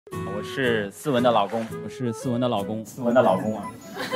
我是思文的老公，我是思文的老公，思文的老公啊。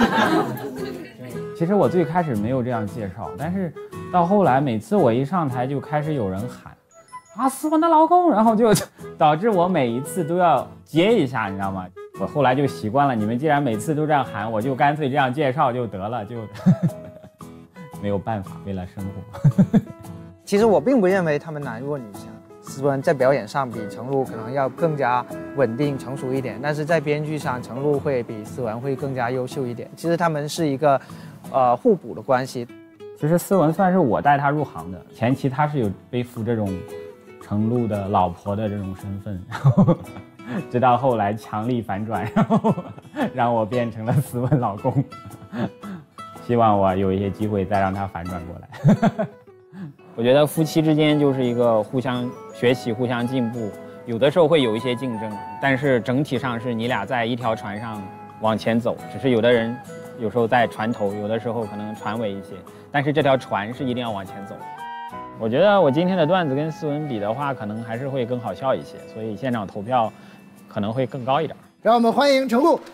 其实我最开始没有这样介绍，但是到后来每次我一上台就开始有人喊啊思文的老公，然后就导致我每一次都要接一下，你知道吗？我后来就习惯了，你们既然每次都这样喊，我就干脆这样介绍就得了，就没有办法，为了生活。 其实我并不认为他们男弱女强，思文在表演上比程璐可能要更加稳定成熟一点，但是在编剧上程璐会比思文会更加优秀一点。其实他们是一个互补的关系。 其实思文算是我带他入行的，前期他是有背负这种程璐的老婆的这种身份，然后直到后来强力反转，然后让我变成了思文老公。希望我有一些机会再让他反转过来。我觉得夫妻之间就是一个互相学习、互相进步，有的时候会有一些竞争，但是整体上是你俩在一条船上往前走，只是有的人有时候在船头，有的时候可能船尾一些，但是这条船是一定要往前走。我觉得我今天的段子跟思文比的话，可能还是会更好笑一些，所以现场投票可能会更高一点。 让我们欢迎程璐。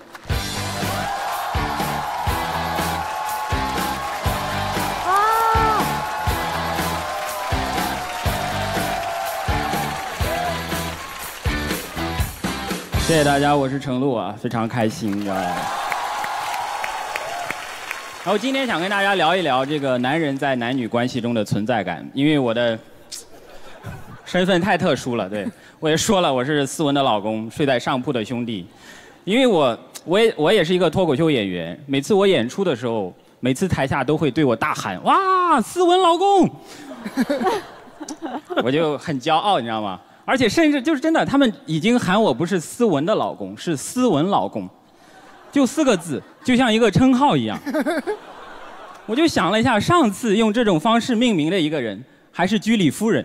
谢谢大家，我是程璐啊，非常开心啊。然后今天想跟大家聊一聊这个男人在男女关系中的存在感，因为我的身份太特殊了，对，我也说了，我是思文的老公，睡在上铺的兄弟。因为我也是一个脱口秀演员，每次我演出的时候，每次台下都会对我大喊哇，思文老公，我就很骄傲，你知道吗？而且甚至就是真的，他们已经喊我不是思文的老公，是思文老公，就4个字，就像一个称号一样。我就想了一下，上次用这种方式命名的一个人，还是居里夫人。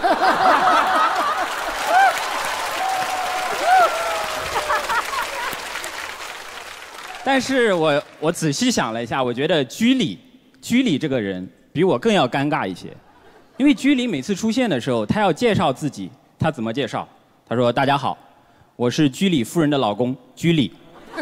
但是我仔细想了一下，我觉得居里这个人比我更要尴尬一些，因为居里每次出现的时候，他要介绍自己。他怎么介绍？他说：“大家好，我是居里夫人的老公居里。”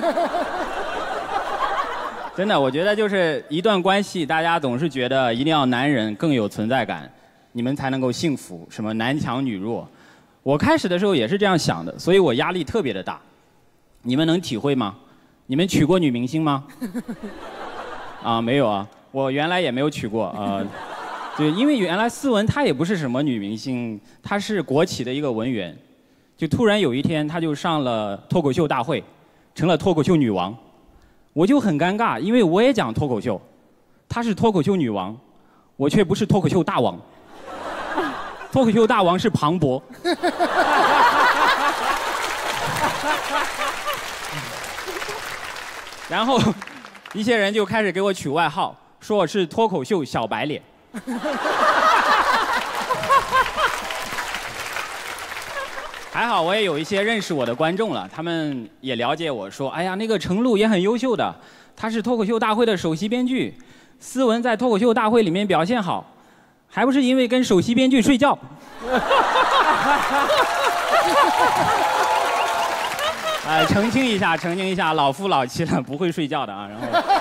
真的，我觉得就是一段关系，大家总是觉得一定要男人更有存在感，你们才能够幸福，什么男强女弱。我开始的时候也是这样想的，所以我压力特别的大。你们能体会吗？你们娶过女明星吗？啊，没有啊，我原来也没有娶过啊。对，因为原来思文她也不是什么女明星，她是国企的一个文员，就突然有一天她就上了脱口秀大会，成了脱口秀女王，我就很尴尬，因为我也讲脱口秀，她是脱口秀女王，我却不是脱口秀大王，脱口秀大王是庞博。然后一些人就开始给我取外号，说我是脱口秀小白脸。还好我也有一些认识我的观众了，他们也了解我说，哎呀，那个程璐也很优秀的，他是脱口秀大会的首席编剧，思文在脱口秀大会里面表现好，还不是因为跟首席编剧睡觉。澄清一下，老夫老妻了，不会睡觉的啊。然后，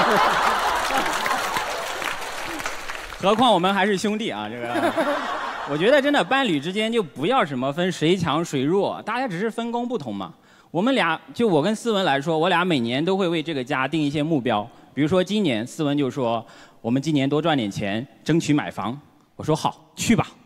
何况我们还是兄弟啊，这个。我觉得真的伴侣之间就不要什么分谁强谁弱，大家只是分工不同嘛。我们俩就我跟思文来说，我俩每年都会为这个家定一些目标。比如说今年思文就说我们今年多赚点钱，争取买房。我说好，去吧。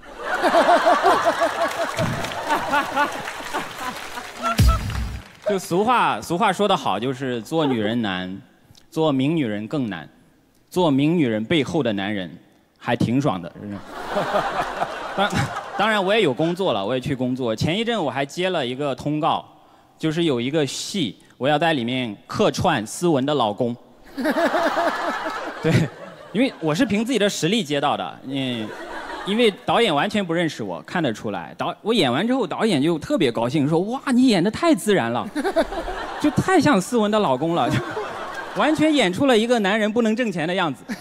就俗话说得好，就是做女人难，做名女人更难，做名女人背后的男人还挺爽的，真的。当然我也有工作了，我也去工作。前一阵我还接了一个通告，就是有一个戏，我要在里面客串思文的老公。对，因为我是凭自己的实力接到的，因为导演完全不认识我，看得出来。我演完之后，导演就特别高兴，说：“哇，你演得太自然了，就太像思文的老公了，完全演出了一个男人不能挣钱的样子。”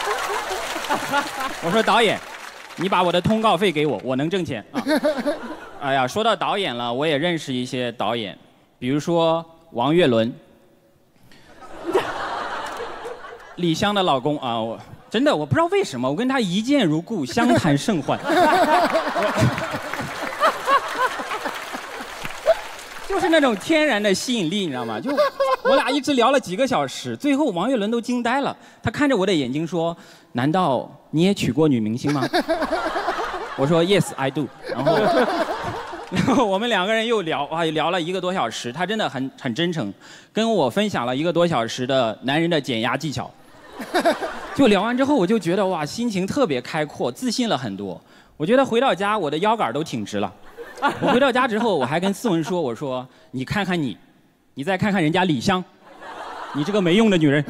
我说导演，你把我的通告费给我，我能挣钱啊。 哎呀，说到导演了，我也认识一些导演，比如说王岳伦，李湘的老公啊，我真的我不知道为什么，我跟他一见如故，相谈甚欢。就是那种天然的吸引力，你知道吗？就我俩一直聊了几个小时，最后王岳伦都惊呆了，他看着我的眼睛说：“难道你也娶过女明星吗？”我说 Yes, I do。然后我们两个人又聊啊，聊了1个多小时。他真的很真诚，跟我分享了1个多小时的男人的减压技巧。就聊完之后，我就觉得哇，心情特别开阔，自信了很多。我觉得回到家，我的腰杆都挺直了。我回到家之后，我还跟思文说：“我说你看看你，你再看看人家李湘，你这个没用的女人。”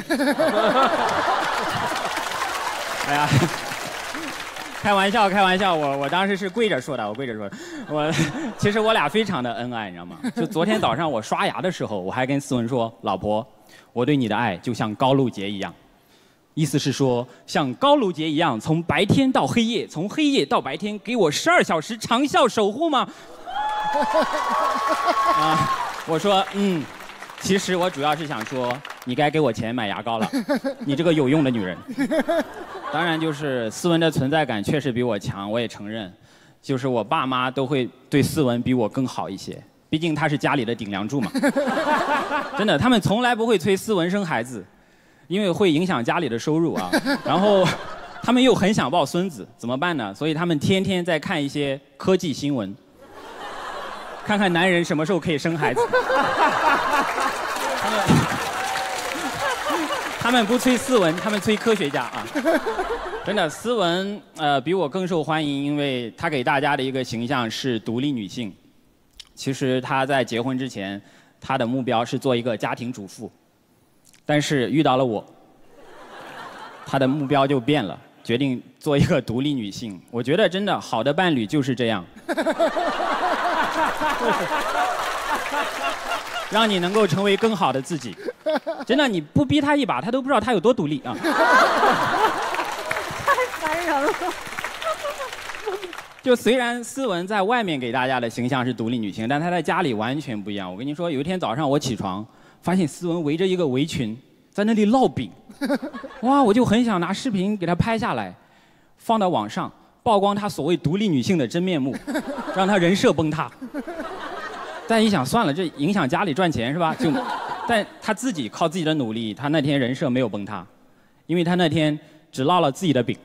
哎呀。开玩笑，开玩笑，我当时是跪着说的，我跪着说的。其实我俩非常的恩爱，你知道吗？就昨天早上我刷牙的时候，我还跟思文说：“老婆，我对你的爱就像高露洁一样。”意思是说，像高露洁一样，从白天到黑夜，从黑夜到白天，给我12小时长效守护吗？我说其实我主要是想说，你该给我钱买牙膏了，你这个有用的女人。当然，就是思文的存在感确实比我强，我也承认。就是我爸妈都会对思文比我更好一些，毕竟他是家里的顶梁柱嘛。真的，他们从来不会催思文生孩子，因为会影响家里的收入啊。然后，他们又很想抱孙子，怎么办呢？所以他们天天在看一些科技新闻，看看男人什么时候可以生孩子。他们不催思文，他们催科学家啊！真的，思文比我更受欢迎，因为她给大家的一个形象是独立女性。其实她在结婚之前，她的目标是做一个家庭主妇，但是遇到了我，她的目标就变了，决定做一个独立女性。我觉得真的好的伴侣就是这样。让你能够成为更好的自己。真的，你不逼他一把，他都不知道他有多独立啊！ 太烦人了。 就虽然思文在外面给大家的形象是独立女性，但她在家里完全不一样。我跟你说，有一天早上我起床，发现思文围着一个围裙在那里烙饼，哇！我就很想拿视频给她拍下来，放到网上，曝光她所谓独立女性的真面目，让她人设崩塌。但一想算了，这影响家里赚钱是吧？但他自己靠自己的努力，他那天人设没有崩塌，因为他那天只烙了自己的饼。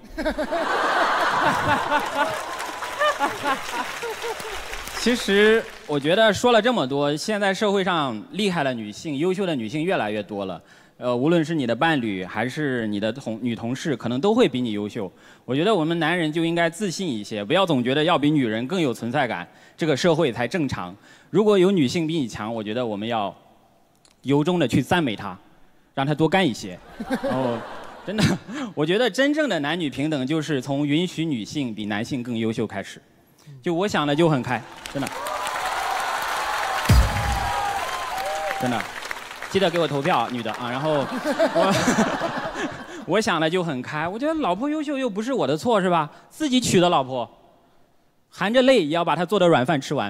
其实我觉得说了这么多，现在社会上厉害的女性、优秀的女性越来越多了。无论是你的伴侣还是你的女同事，可能都会比你优秀。我觉得我们男人就应该自信一些，不要总觉得要比女人更有存在感，这个社会才正常。如果有女性比你强，我觉得我们要由衷的去赞美她，让她多干一些。然后，真的，我觉得真正的男女平等就是从允许女性比男性更优秀开始。就我想的就很开，真的，真的。记得给我投票，女的啊。然后我想的就很开，我觉得老婆优秀又不是我的错，是吧？自己娶的老婆，含着泪也要把她做的软饭吃完。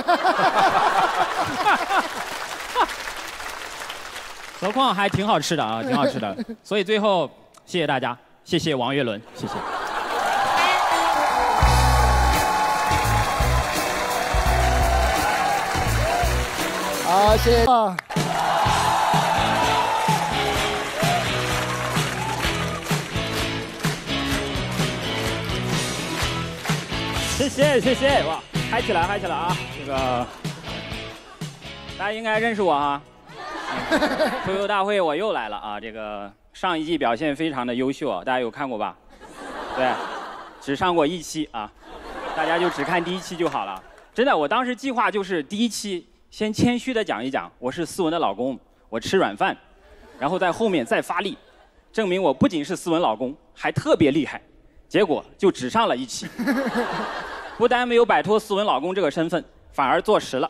何况还挺好吃的啊，挺好吃的。所以最后谢谢大家，谢谢王岳伦，谢谢。 好，谢谢。 谢谢谢谢，哇，嗨起来嗨起来啊！这个大家应该认识我哈。脱口大会我又来了啊！这个上一季表现非常的优秀，大家有看过吧？对，只上过1期啊，大家就只看第1期就好了。真的，我当时计划就是第1期先谦虚的讲一讲我是思文的老公，我吃软饭，然后在后面再发力，证明我不仅是思文老公，还特别厉害。结果就只上了1期，不但没有摆脱思文老公这个身份，反而坐实了。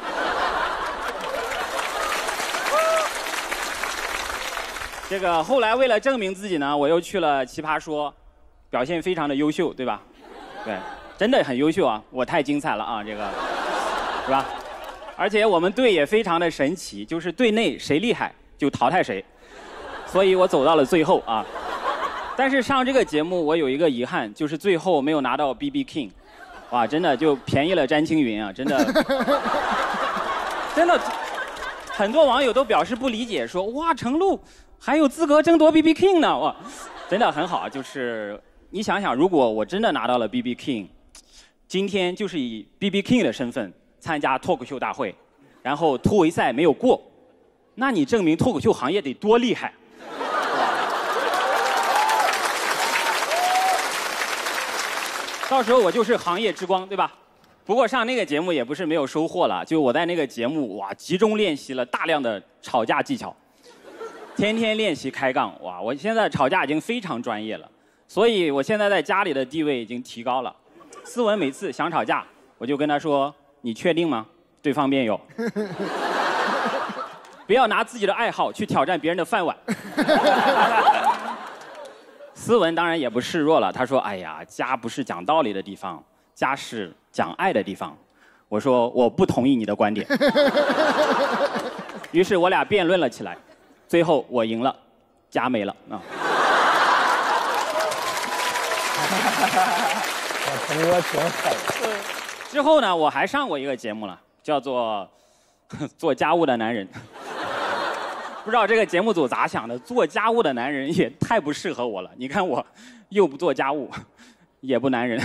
这个后来为了证明自己呢，我又去了奇葩说，表现非常的优秀，对吧？对， 真的很优秀啊！我太精彩了啊，这个是吧？而且我们队也非常的神奇，就是队内谁厉害就淘汰谁，所以我走到了最后啊。但是上这个节目我有一个遗憾，就是最后没有拿到 BB King， 哇，真的就便宜了詹青云啊，真的，真的，很多网友都表示不理解，说哇，程璐还有资格争夺 BB King 呢，哇，真的很好，就是你想想，如果我真的拿到了 BB King， 今天就是以 BB King 的身份参加脱口秀大会，然后突围赛没有过，那你证明脱口秀行业得多厉害。到时候我就是行业之光，对吧？不过上那个节目也不是没有收获了，就我在那个节目哇，集中练习了大量的吵架技巧，天天练习开杠，哇，我现在吵架已经非常专业了，所以我现在在家里的地位已经提高了。思文每次想吵架，我就跟他说：“你确定吗？对方辩友，不要拿自己的爱好去挑战别人的饭碗。”思文当然也不示弱了，他说：“哎呀，家不是讲道理的地方，家是讲爱的地方。”我说：“我不同意你的观点。”于是我俩辩论了起来，最后我赢了，家没了啊。 我陈哥挺狠。 之后呢，我还上过一个节目了，叫做《做家务的男人》。不知道这个节目组咋想的，做家务的男人也太不适合我了。你看我，又不做家务，也不男人。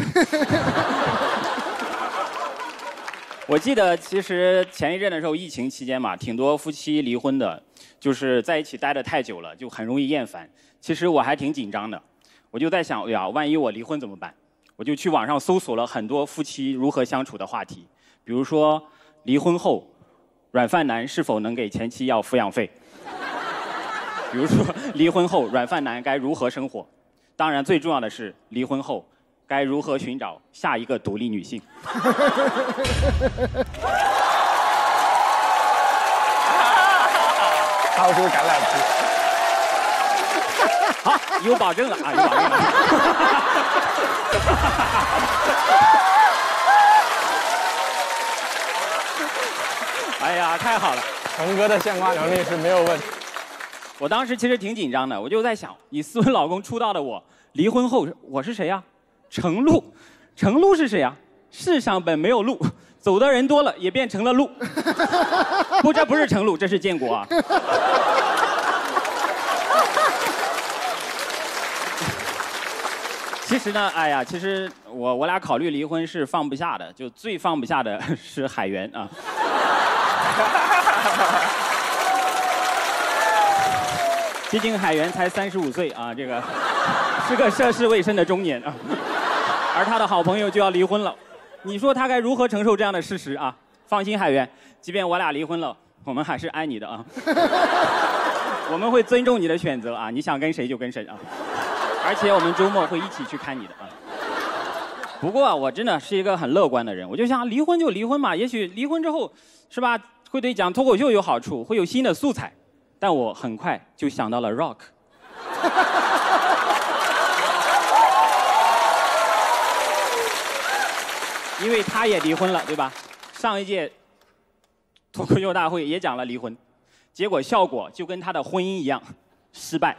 我记得其实前一阵的时候，疫情期间嘛，挺多夫妻离婚的，就是在一起待得太久了，就很容易厌烦。其实我还挺紧张的，我就在想，哎呀，万一我离婚怎么办？我就去网上搜索了很多夫妻如何相处的话题，比如说离婚后，软饭男是否能给前妻要抚养费？比如说离婚后，软饭男该如何生活？当然，最重要的是离婚后该如何寻找下一个独立女性？ 掏出橄榄枝。 好，有保证了啊，有保证了。哎呀，太好了！ 陈哥的献花能力是没有问题。 我当时其实挺紧张的，我就在想，以斯文老公出道的我，离婚后我是谁呀？程璐，程璐是谁呀？世上本没有路，走的人多了也变成了路。不，这不是程璐，这是建国啊。其实呢，哎呀，其实我俩考虑离婚是放不下的，就最放不下的是海源啊。毕竟海源才35岁啊，这个是个涉世未深的中年啊，而他的好朋友就要离婚了，你说他该如何承受这样的事实啊？放心，海源，即便我俩离婚了，我们还是爱你的啊，我们会尊重你的选择啊，你想跟谁就跟谁啊，而且我们周末会一起去看你的啊。不过我真的是一个很乐观的人，我就想离婚就离婚嘛，也许离婚之后，是吧，会对讲脱口秀有好处，会有新的素材。但我很快就想到了 Rock， 因为他也离婚了，对吧？上一届脱口秀大会也讲了离婚，结果效果就跟他的婚姻一样，失败。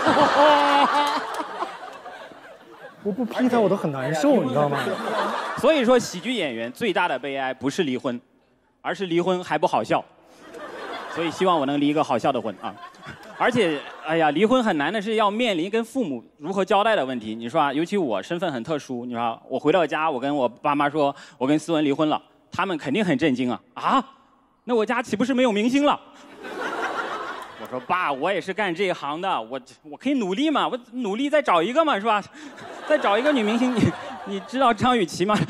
我不批他我都很难受，你知道吗？ 所以说，喜剧演员最大的悲哀不是离婚，而是离婚还不好笑。所以希望我能离一个好笑的婚啊！而且，哎呀，离婚很难的是要面临跟父母如何交代的问题。你说啊，尤其我身份很特殊，你说我回到家，我跟我爸妈说我跟思文离婚了，他们肯定很震惊啊！啊，那我家岂不是没有明星了？我说爸，我也是干这一行的，我可以努力嘛，我努力再找一个嘛，是吧？再找一个女明星，你知道张雨绮吗？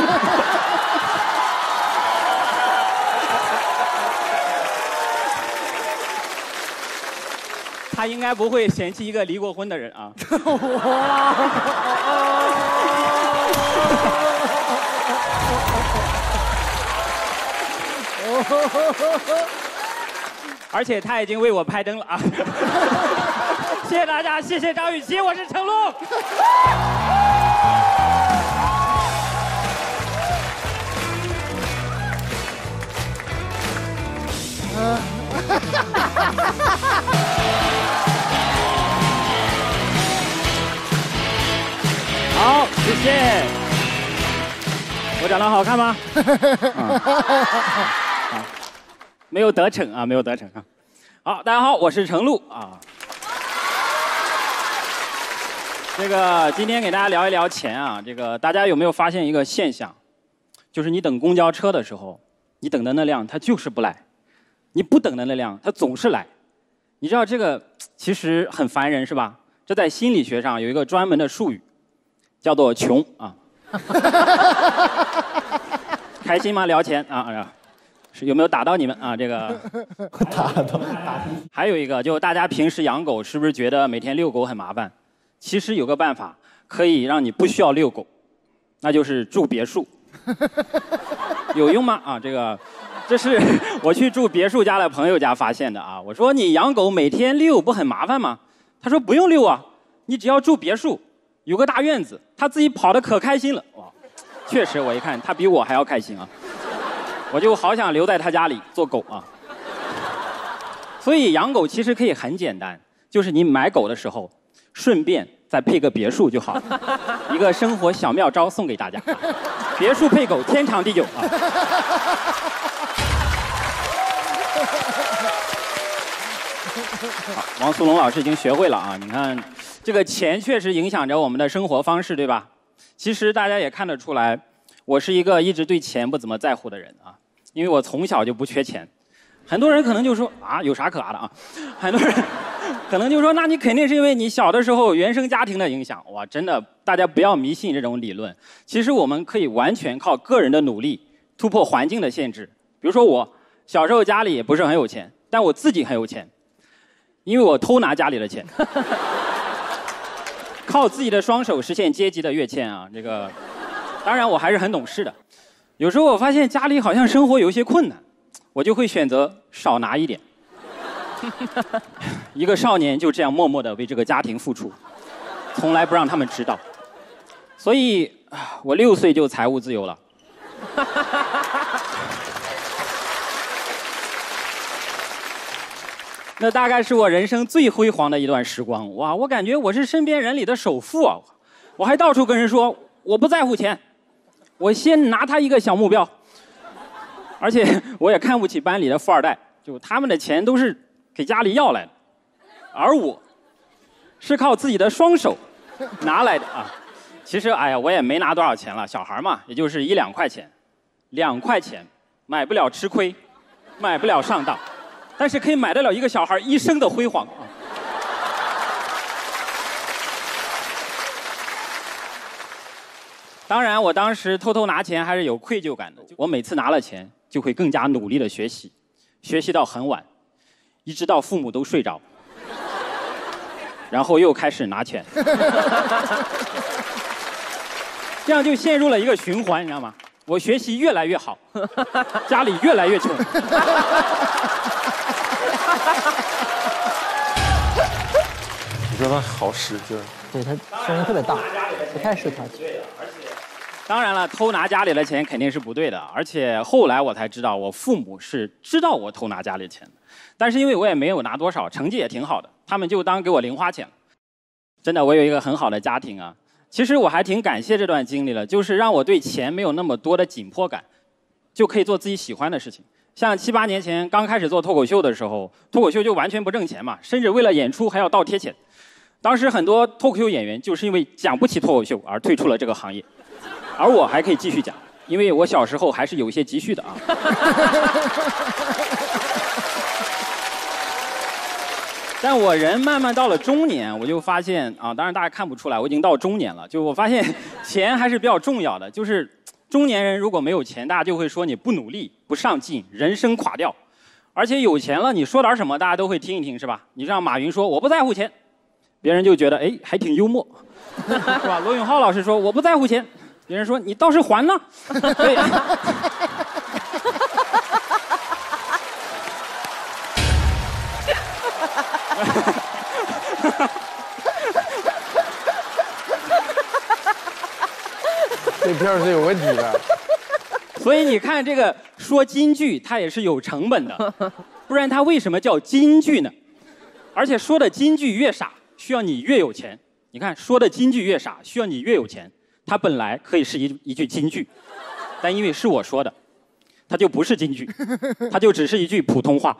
他应该不会嫌弃一个离过婚的人啊。而且他已经为我拍灯了啊！谢谢大家，谢谢张雨绮，我是程璐。 好，谢谢。我长得好看吗？没有得逞啊，没有得逞啊。好，大家好，我是程璐啊。这个今天给大家聊一聊钱啊。这个大家有没有发现一个现象，就是你等公交车的时候，你等的那辆它就是不来，你不等的那辆它总是来。你知道这个其实很烦人是吧？这在心理学上有一个专门的术语，叫做穷啊。开心吗？聊钱啊？是有没有打到你们啊？这个打到。 还有一个，就大家平时养狗是不是觉得每天遛狗很麻烦？其实有个办法可以让你不需要遛狗，那就是住别墅。有用吗？啊，这是我去住别墅家的朋友家发现的啊。我说你养狗每天遛不很麻烦吗？他说不用遛啊，你只要住别墅，有个大院子，他自己跑得可开心了。哇，确实我一看他比我还要开心啊，我就好想留在他家里做狗啊。所以养狗其实可以很简单，就是你买狗的时候，顺便再配个别墅就好了。一个生活小妙招送给大家，别墅配狗，天长地久啊。好，王苏龙老师已经学会了啊！你看，这个钱确实影响着我们的生活方式，对吧？其实大家也看得出来，我是一个一直对钱不怎么在乎的人啊，因为我从小就不缺钱。很多人可能就说啊，有啥可啊的啊？很多人可能就说，那你肯定是因为你小的时候原生家庭的影响。哇，真的，大家不要迷信这种理论。其实我们可以完全靠个人的努力突破环境的限制。比如说我小时候家里也不是很有钱，但我自己很有钱。因为我偷拿家里的钱，靠自己的双手实现阶级的跃迁啊！这个，当然我还是很懂事的。有时候我发现家里好像生活有些困难，我就会选择少拿一点。一个少年就这样默默地为这个家庭付出，从来不让他们知道。所以，我6岁就财务自由了。那大概是我人生最辉煌的一段时光。哇，我感觉我是身边人里的首富啊！我还到处跟人说我不在乎钱，我先拿他一个小目标。而且我也看不起班里的富二代，就他们的钱都是给家里要来的，而我是靠自己的双手拿来的啊。其实哎呀，我也没拿多少钱了，小孩嘛，也就是1、2块钱，2块钱买不了吃亏，买不了上当。但是可以买得了一个小孩一生的辉煌啊！当然，我当时偷偷拿钱还是有愧疚感的。我每次拿了钱，就会更加努力的学习，学习到很晚，一直到父母都睡着，然后又开始拿钱，这样就陷入了一个循环，你知道吗？我学习越来越好，家里越来越穷。 你说他好使劲儿， 对他声音特别大，不太适合他。 当然了，偷拿家里的钱肯定是不对的，而且后来我才知道，我父母是知道我偷拿家里的钱的，但是因为我也没有拿多少，成绩也挺好的，他们就当给我零花钱。真的，我有一个很好的家庭啊。其实我还挺感谢这段经历了，就是让我对钱没有那么多的紧迫感，就可以做自己喜欢的事情。像7、8年前刚开始做脱口秀的时候，脱口秀就完全不挣钱嘛，甚至为了演出还要倒贴钱。当时很多脱口秀演员就是因为讲不起脱口秀而退出了这个行业，而我还可以继续讲，因为我小时候还是有一些积蓄的啊。但我人慢慢到了中年，我就发现啊，当然大家看不出来，我已经到中年了。就我发现钱还是比较重要的。就是中年人如果没有钱，大家就会说你不努力、不上进，人生垮掉。而且有钱了，你说点什么，大家都会听一听，是吧？你让马云说我不在乎钱，别人就觉得哎还挺幽默，是吧？罗永浩老师说我不在乎钱，别人说你倒是还呢。所以这片是有问题的。 所以你看，这个说京剧它也是有成本的。 不然它为什么叫京剧呢？而且说的京剧越傻，需要你越有钱。你看，说的京剧越傻，需要你越有钱。它本来可以是一句京剧，但因为是我说的，它就不是京剧，它就只是一句普通话。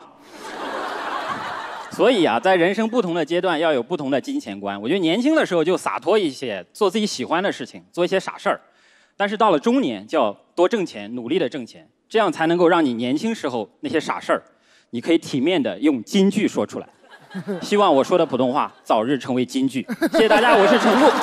所以啊，在人生不同的阶段要有不同的金钱观。我觉得年轻的时候就洒脱一些，做自己喜欢的事情，做一些傻事儿。但是到了中年，就要多挣钱，努力的挣钱，这样才能够让你年轻时候那些傻事儿，你可以体面的用京剧说出来。希望我说的普通话早日成为京剧。谢谢大家，我是程璐。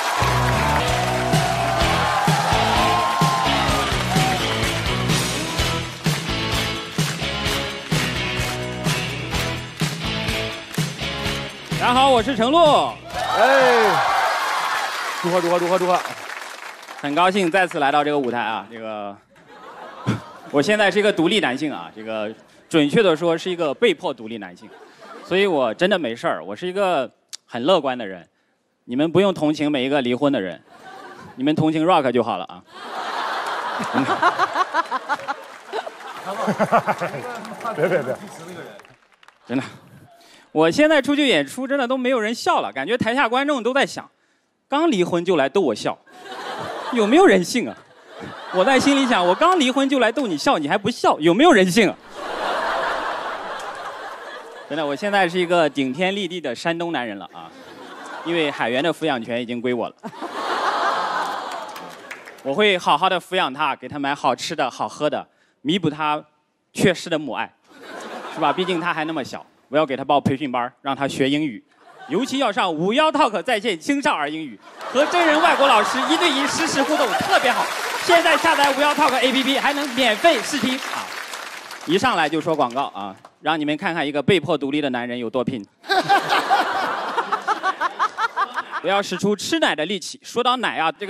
大家好，我是程璐。 哎，祝贺！ 很高兴再次来到这个舞台啊，我现在是一个独立男性啊，准确的说是一个被迫独立男性，所以我真的没事儿，我是一个很乐观的人。你们不用同情每一个离婚的人，你们同情 Rock 就好了啊。 别， 真的，我现在出去演出真的都没有人笑了，感觉台下观众都在想，刚离婚就来逗我笑。有没有人性啊？我在心里想，我刚离婚就来逗你笑，你还不笑，有没有人性啊？真的，我现在是一个顶天立地的山东男人了啊，因为海源的抚养权已经归我了。我会好好的抚养他，给他买好吃的好喝的，弥补他缺失的母爱，是吧？毕竟他还那么小，我要给他报培训班，让他学英语。尤其要上51 Talk 在线青少儿英语，和真人外国老师1对1实时互动，特别好。现在下载51 Talk APP 还能免费试听啊！一上来就说广告啊，让你们看看一个被迫独立的男人有多拼。我要使出吃奶的力气，说到奶啊，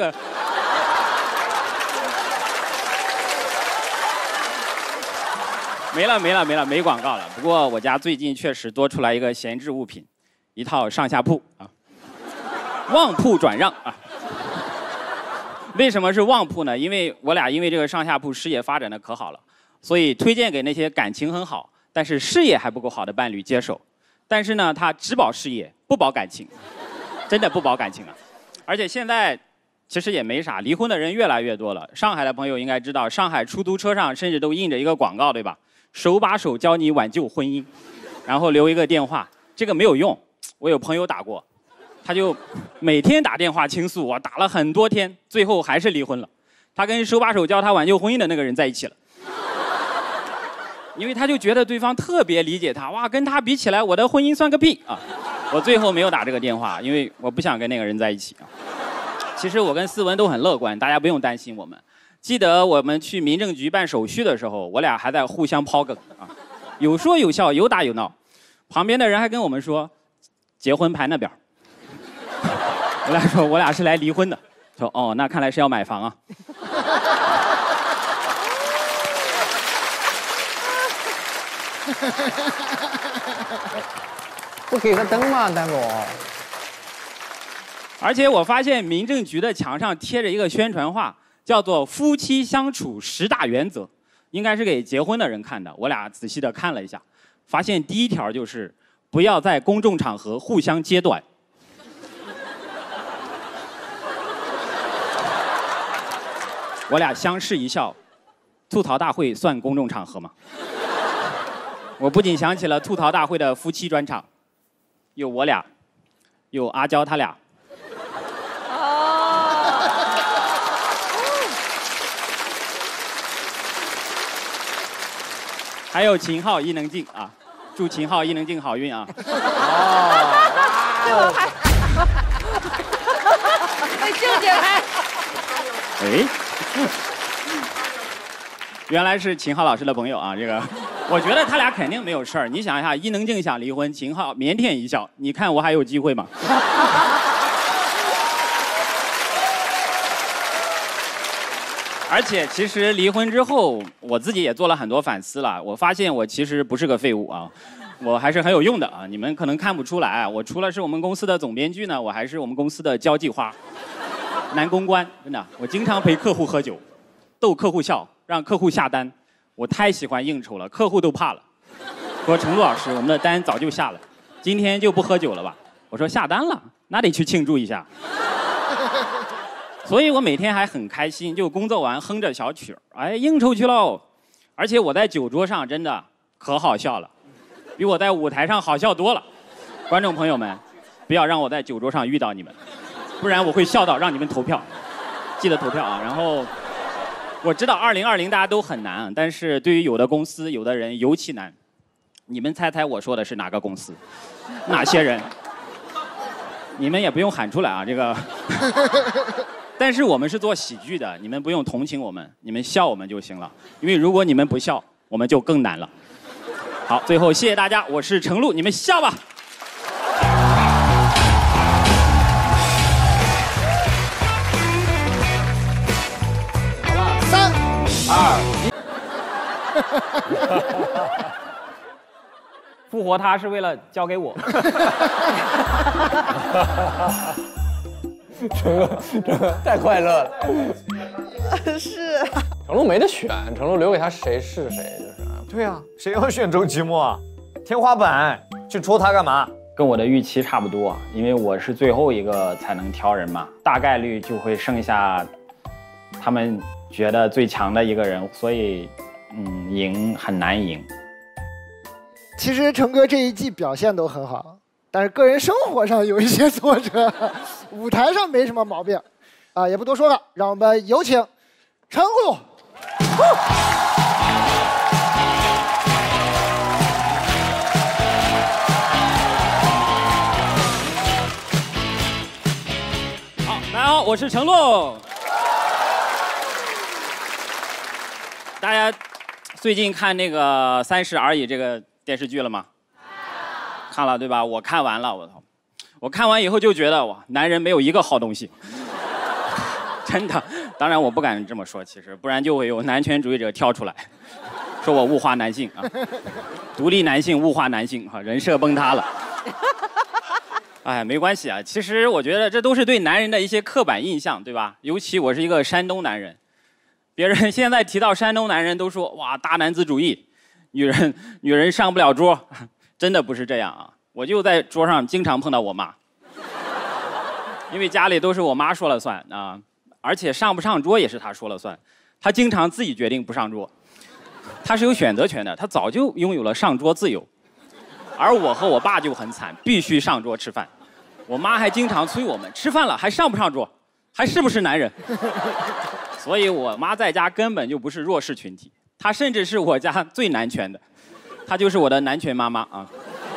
没了，没广告了。不过我家最近确实多出来一个闲置物品。一套上下铺啊，旺铺转让啊。为什么是旺铺呢？因为我俩因为这个上下铺事业发展的可好了，所以推荐给那些感情很好，但是事业还不够好的伴侣接手。但是呢，他只保事业，不保感情，真的不保感情啊。而且现在其实也没啥，离婚的人越来越多了。上海的朋友应该知道，上海出租车上甚至都印着一个广告，对吧？手把手教你挽救婚姻，然后留一个电话，这个没有用。我有朋友打过，他就每天打电话倾诉，我打了很多天，最后还是离婚了。他跟手把手教他挽救婚姻的那个人在一起了，因为他就觉得对方特别理解他，哇，跟他比起来，我的婚姻算个屁啊！我最后没有打这个电话，因为我不想跟那个人在一起啊。其实我跟思文都很乐观，大家不用担心我们。记得我们去民政局办手续的时候，我俩还在互相抛梗啊，有说有笑，有打有闹。旁边的人还跟我们说，结婚排那边。我俩说我俩是来离婚的，说哦，那看来是要买房啊。 不给个灯吗，大哥？ 而且我发现民政局的墙上贴着一个宣传画，叫做“夫妻相处10大原则”，应该是给结婚的人看的。我俩仔细的看了一下，发现第一条就是不要在公众场合互相揭短。我俩相视一笑，吐槽大会算公众场合吗？我不仅想起了吐槽大会的夫妻专场，有我俩，有阿娇他俩。还有秦昊、伊能静啊，祝秦昊、伊能静好运啊！ 这我还被正解开。 哎，原来是秦昊老师的朋友啊，这个，我觉得他俩肯定没有事儿。你想一下，伊能静想离婚，秦昊腼腆一笑，你看我还有机会吗？而且其实离婚之后，我自己也做了很多反思了。我发现我其实不是个废物啊，我还是很有用的啊。你们可能看不出来，我除了是我们公司的总编剧呢，我还是我们公司的交际花、男公关。真的，我经常陪客户喝酒，逗客户笑，让客户下单。我太喜欢应酬了，客户都怕了。 说程璐老师，我们的单早就下了，今天就不喝酒了吧？我说下单了，那得去庆祝一下。所以我每天还很开心，就工作完哼着小曲儿，哎，应酬去喽。而且我在酒桌上真的可好笑了，比我在舞台上好笑多了。观众朋友们，不要让我在酒桌上遇到你们，不然我会笑到让你们投票。记得投票啊！然后我知道2020大家都很难，但是对于有的公司、有的人尤其难。你们猜猜我说的是哪个公司？哪些人？你们也不用喊出来啊，这个。但是我们是做喜剧的，你们不用同情我们，你们笑我们就行了。因为如果你们不笑，我们就更难了。好，最后谢谢大家，我是程璐，你们笑吧。 好了，3、2、1。 复活他是为了交给我。 程璐太快乐了。 是。 程璐没得选，程璐留给他谁是谁就是。 对啊，谁要选周奇墨啊？天花板，去戳他干嘛？ 跟我的预期差不多，因为我是最后一个才能挑人嘛，大概率就会剩下他们觉得最强的一个人，所以赢很难赢。 其实程哥这一季表现都很好，但是个人生活上有一些挫折，舞台上没什么毛病，啊，也不多说了，让我们有请程璐。 好，大家好，我是程璐。大家最近看那个《30而已》这个电视剧了吗？看了对吧？我看完了，我操！我看完以后就觉得哇，男人没有一个好东西，真的。当然我不敢这么说，其实不然就会有男权主义者跳出来，说我物化男性啊，独立男性物化男性啊，人设崩塌了。哎，没关系啊，其实我觉得这都是对男人的一些刻板印象，对吧？尤其我是一个山东男人，别人现在提到山东男人都说哇大男子主义，女人上不了桌，真的不是这样啊！我就在桌上经常碰到我妈，因为家里都是我妈说了算啊，而且上不上桌也是她说了算，她经常自己决定不上桌，她是有选择权的，她早就拥有了上桌自由。而我和我爸就很惨，必须上桌吃饭。我妈还经常催我们吃饭了还上不上桌，还是不是男人？所以我妈在家根本就不是弱势群体，她甚至是我家最男权的，她就是我的男权妈妈啊。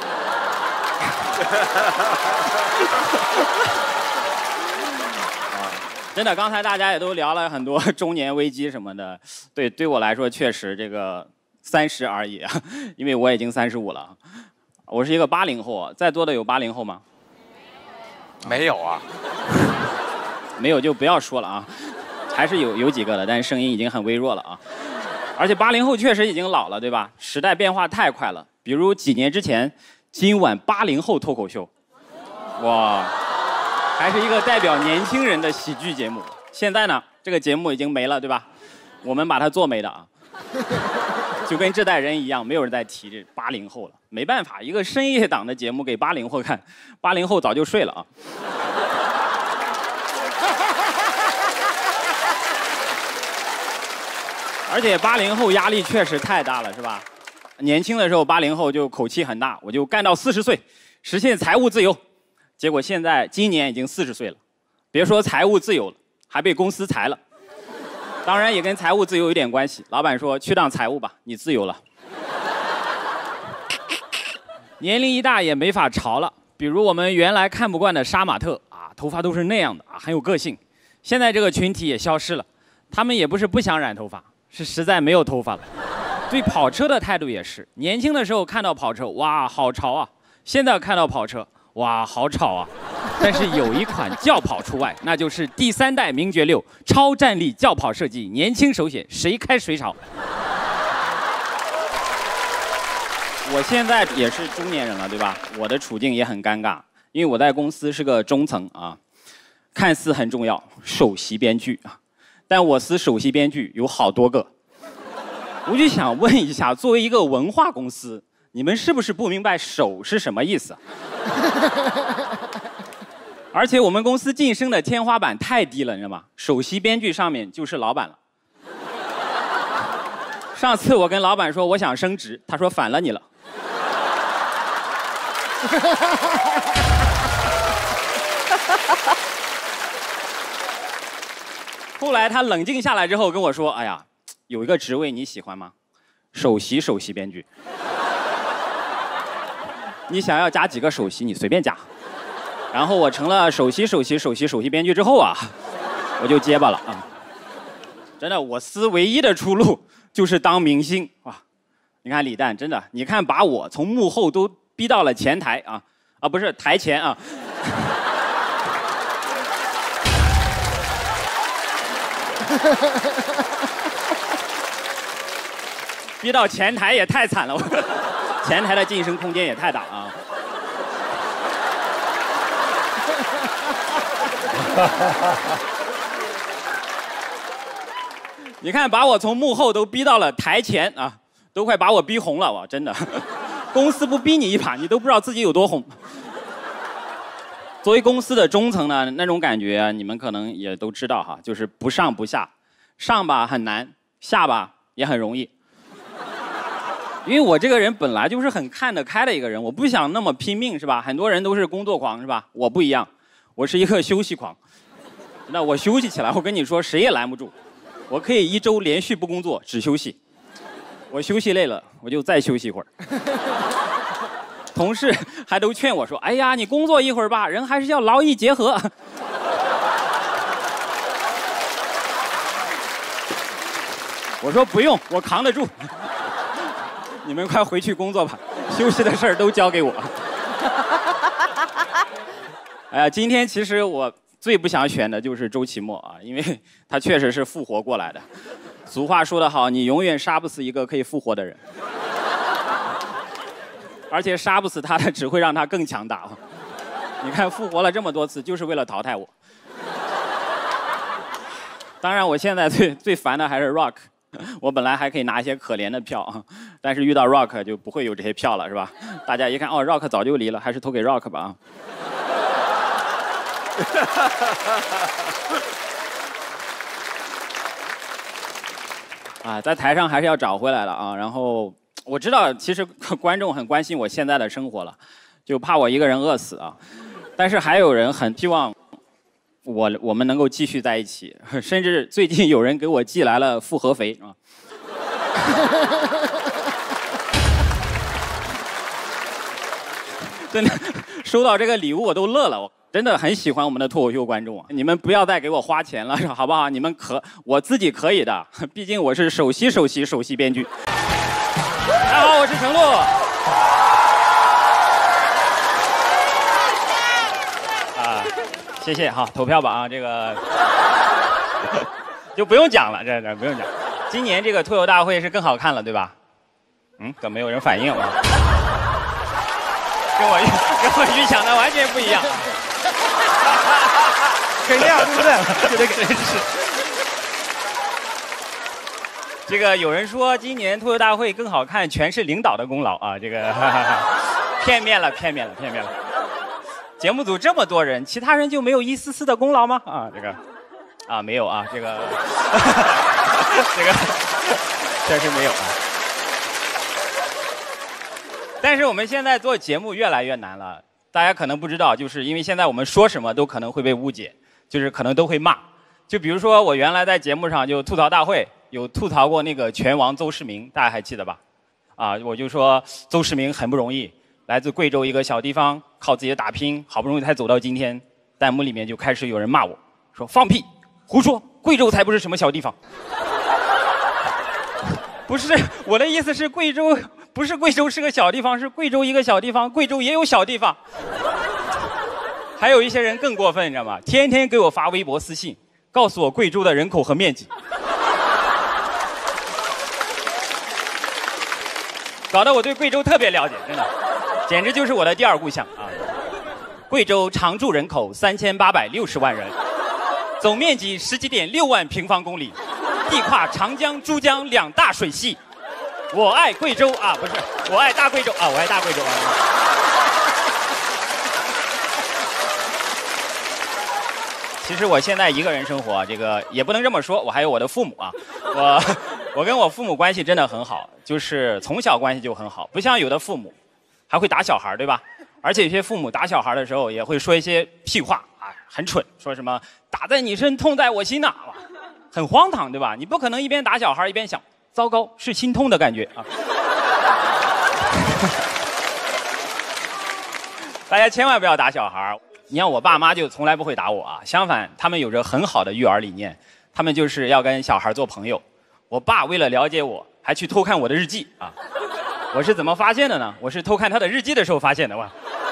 真的，刚才大家也都聊了很多中年危机什么的，对我来说确实这个30而已啊，因为我已经35了。我是一个80后，在座的有80后吗？ 没有啊。 没有就不要说了啊，还是有几个的，但是声音已经很微弱了啊。而且80后确实已经老了，对吧？时代变化太快了。比如几年之前，今晚80后脱口秀，哇，还是一个代表年轻人的喜剧节目。现在呢，这个节目已经没了，对吧？我们把它做没的啊。就跟这代人一样，没有人再提这80后了。没办法，一个深夜档的节目给80后看，80后早就睡了啊。而且80后压力确实太大了，是吧？年轻的时候80后就口气很大，我就干到40岁，实现财务自由。结果现在今年已经40岁了，别说财务自由了，还被公司裁了。当然也跟财务自由有点关系，老板说去当财务吧，你自由了。年龄一大也没法潮了，比如我们原来看不惯的杀马特啊，头发都是那样的啊，很有个性。现在这个群体也消失了，他们也不是不想染头发，是实在没有头发了。对跑车的态度也是，年轻的时候看到跑车，哇，好潮啊！现在看到跑车，哇，好吵啊！但是有一款轿跑除外，那就是第3代名爵6超战力轿跑设计，年轻首选，谁开谁潮。我现在也是中年人了，对吧？我的处境也很尴尬，因为我在公司是个中层啊，看似很重要，首席编剧啊，但我司首席编剧有好多个。我就想问一下，作为一个文化公司， 你们是不是不明白首是什么意思？而且我们公司晋升的天花板太低了，你知道吗？首席编剧上面就是老板了。上次我跟老板说我想升职，他说反了你了。后来他冷静下来之后跟我说：“哎呀，有一个职位你喜欢吗？首席编剧。你想要加几个首席，你随便加。”然后我成了首席编剧之后啊，我就结巴了啊。真的，我司唯一的出路就是当明星哇！你看李诞，真的，你看把我从幕后都逼到了前台啊，不是台前啊。逼到前台也太惨了，前台的晋升空间也太大啊。你看，把我从幕后都逼到了台前啊，都快把我逼红了，我真的。公司不逼你一把，你都不知道自己有多红。作为公司的中层呢，那种感觉你们可能也都知道哈，就是不上不下，上吧很难，下吧也很容易。因为我这个人本来就是很看得开的一个人，我不想那么拼命，是吧？很多人都是工作狂，是吧？我不一样，我是一个休息狂。那我休息起来，我跟你说，谁也拦不住。我可以1周连续不工作，只休息。我休息累了，我就再休息一会儿。同事还都劝我说：“哎呀，你工作一会儿吧，人还是要劳逸结合。”我说不用，我扛得住。你们快回去工作吧，休息的事儿都交给我。哎呀，今天其实我最不想选的就是周奇墨啊，因为他确实是复活过来的。俗话说得好，你永远杀不死一个可以复活的人。而且杀不死他的，只会让他更强大。你看，复活了这么多次，就是为了淘汰我。当然，我现在最烦的还是 Rock。我本来还可以拿一些可怜的票，但是遇到 Rock 就不会有这些票了，是吧？大家一看，哦 ，Rock 早就离了，还是投给 Rock 吧啊！在台上还是要找回来了啊。然后我知道，其实观众很关心我现在的生活了，就怕我一个人饿死啊。但是还有人很希望我们能够继续在一起，甚至最近有人给我寄来了复合肥啊。真的，收到这个礼物我都乐了，我真的很喜欢我们的脱口秀观众啊！你们不要再给我花钱了，好不好？你们我自己可以的，毕竟我是首席编剧。大家好，我是程璐。谢谢，好，投票吧啊，这个就不用讲了，这不用讲。今年这个脱口大会是更好看了，对吧？怎么没有人反应啊？跟我预想的完全不一样。肯定对不对？这个真是。这个有人说今年脱口大会更好看，全是领导的功劳啊！这个片面了。节目组这么多人，其他人就没有一丝丝的功劳吗？啊，这个，没有啊，这个，这个确实没有啊。但是我们现在做节目越来越难了，大家可能不知道，就是因为现在我们说什么都可能会被误解，就是可能都会骂。就比如说我原来在节目上就吐槽大会有吐槽过那个拳王邹市明，大家还记得吧？我就说邹市明很不容易。来自贵州一个小地方，靠自己的打拼，好不容易才走到今天。弹幕里面就开始有人骂我，说放屁，胡说，贵州才不是什么小地方。不是，我的意思是贵州不是贵州是个小地方，是贵州一个小地方，贵州也有小地方。还有一些人更过分，你知道吗？天天给我发微博私信，告诉我贵州的人口和面积。搞得我对贵州特别了解，真的。简直就是我的第二故乡啊！贵州常住人口3860万人，总面积10几点6万平方公里，地跨长江、珠江2大水系， 我爱贵州啊，不是，我爱大贵州啊，我爱大贵州啊。其实我现在一个人生活，这个也不能这么说，我还有我的父母啊。我跟我父母关系真的很好，就是从小关系就很好，不像有的父母还会打小孩，对吧？而且有些父母打小孩的时候也会说一些屁话啊，很蠢，说什么打在你身，痛在我心呐，很荒唐，对吧？你不可能一边打小孩一边想，糟糕，是心痛的感觉啊。大家千万不要打小孩。你看我爸妈就从来不会打我啊，相反，他们有着很好的育儿理念，他们就是要跟小孩做朋友。我爸为了了解我，还去偷看我的日记啊。我是怎么发现的呢？我是偷看他的日记的时候发现的哇。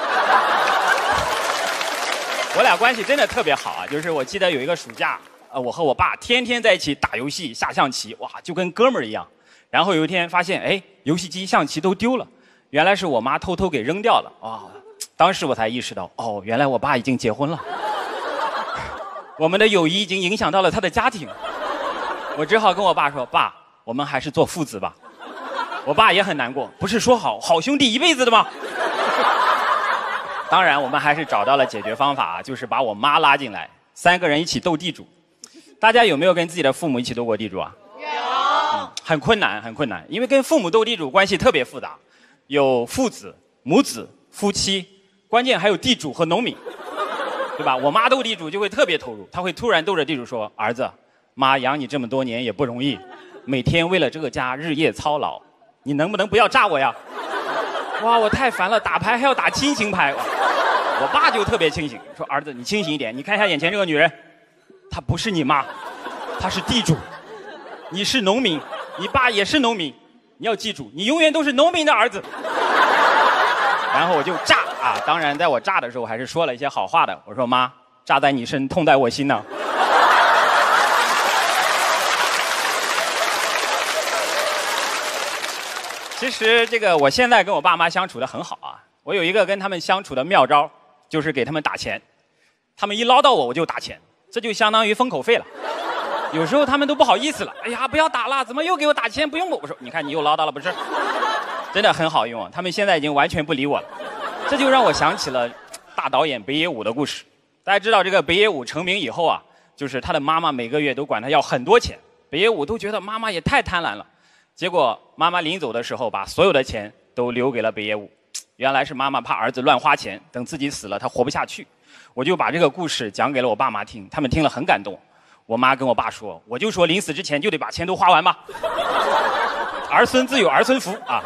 我俩关系真的特别好啊，就是我记得有一个暑假，我和我爸天天在一起打游戏、下象棋，哇，就跟哥们儿一样。然后有一天发现，哎，游戏机、象棋都丢了，原来是我妈偷偷给扔掉了啊。当时我才意识到，哦，原来我爸已经结婚了，我们的友谊已经影响到了他的家庭。我只好跟我爸说：“爸，我们还是做父子吧。”我爸也很难过，不是说好兄弟一辈子的吗？当然，我们还是找到了解决方法，就是把我妈拉进来，3个人一起斗地主。大家有没有跟自己的父母一起斗过地主啊？有。很困难，很困难，因为跟父母斗地主关系特别复杂，有父子、母子、夫妻，关键还有地主和农民，对吧？我妈斗地主就会特别投入，她会突然逗着地主说：“儿子，妈养你这么多年也不容易，每天为了这个家日夜操劳，你能不能不要炸我呀？”哇，我太烦了，打牌还要打清醒牌。我爸就特别清醒，说：“儿子，你清醒一点，你看一下眼前这个女人，她不是你妈，她是地主，你是农民，你爸也是农民，你要记住，你永远都是农民的儿子。”然后我就炸啊！当然，在我炸的时候还是说了一些好话的。我说：“妈，炸在你身，痛在我心呢。”其实这个我现在跟我爸妈相处得很好啊。我有一个跟他们相处的妙招，就是给他们打钱。他们一唠叨我，我就打钱，这就相当于封口费了。有时候他们都不好意思了，哎呀，不要打了，怎么又给我打钱？不用我。我说，你看你又唠叨了，不是？真的很好用啊。他们现在已经完全不理我了，这就让我想起了大导演北野武的故事。大家知道这个北野武成名以后啊，就是他的妈妈每个月都管他要很多钱，北野武都觉得妈妈也太贪婪了。结果妈妈临走的时候，把所有的钱都留给了北野武。原来是妈妈怕儿子乱花钱，等自己死了，他活不下去。我就把这个故事讲给了我爸妈听，他们听了很感动。我妈跟我爸说：“我就说临死之前就得把钱都花完吧，儿孙自有儿孙福啊。”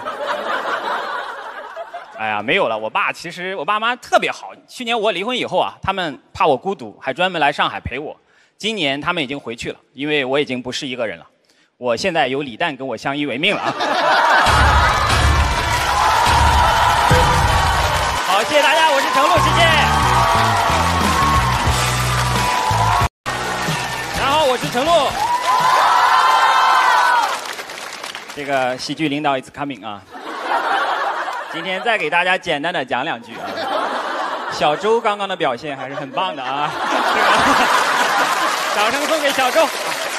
哎呀，没有了。我爸妈特别好。去年我离婚以后啊，他们怕我孤独，还专门来上海陪我。今年他们已经回去了，因为我已经不是一个人了。我现在有李诞跟我相依为命了啊！好，谢谢大家，我是程璐，谢谢。然后我是程璐，这个喜剧领导 is coming 啊！今天再给大家简单的讲2句啊。小周刚刚的表现还是很棒的啊，掌声送给小周。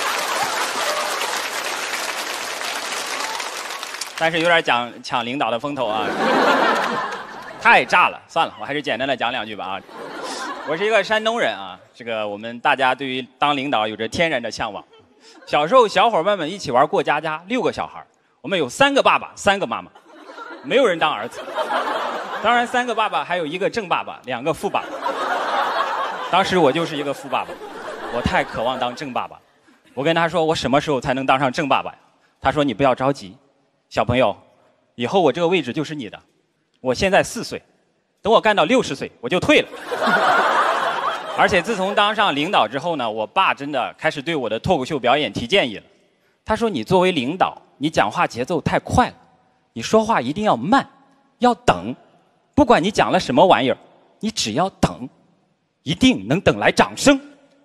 但是有点抢领导的风头啊，太炸了。算了，我还是简单的讲2句吧啊。我是一个山东人啊，这个我们大家对于当领导有着天然的向往。小时候小伙伴们一起玩过家家，6个小孩，我们有3个爸爸，3个妈妈，没有人当儿子。当然3个爸爸还有1个正爸爸，2个副爸爸。当时我就是一个副爸爸，我太渴望当正爸爸。我跟他说，我什么时候才能当上正爸爸呀？他说，你不要着急。小朋友，以后我这个位置就是你的。我现在4岁，等我干到60岁我就退了。而且自从当上领导之后呢，我爸真的开始对我的脱口秀表演提建议了。他说，你作为领导，你讲话节奏太快了，你说话一定要慢，要等。不管你讲了什么玩意儿，你只要等，一定能等来掌声。